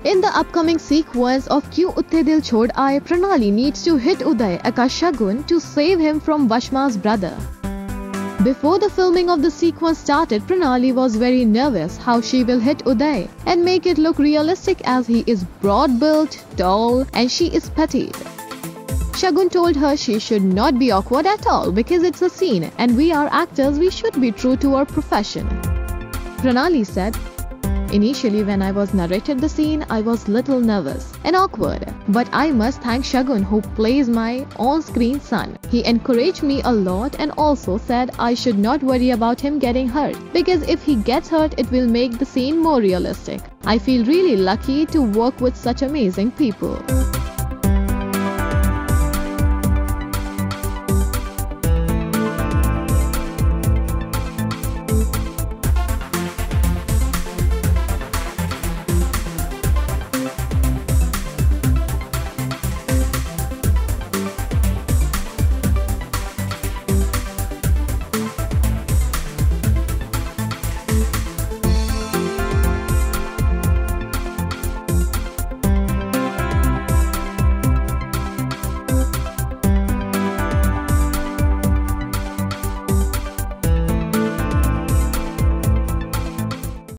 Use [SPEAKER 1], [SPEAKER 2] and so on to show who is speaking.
[SPEAKER 1] In the upcoming sequence of Kyun Utte Dil Chhod Aaye, Pranali needs to hit Uday aka Shagun to save him from Vashma's brother. Before the filming of the sequence started, Pranali was very nervous how she will hit Uday and make it look realistic as he is broad-built, tall and she is petite. Shagun told her she should not be awkward at all because it's a scene and we are actors, we should be true to our profession. Pranali said, "Initially when I was narrated the scene, I was little nervous and awkward. But I must thank Shagun who plays my on-screen son. He encouraged me a lot and also said I should not worry about him getting hurt because if he gets hurt, it will make the scene more realistic. I feel really lucky to work with such amazing people."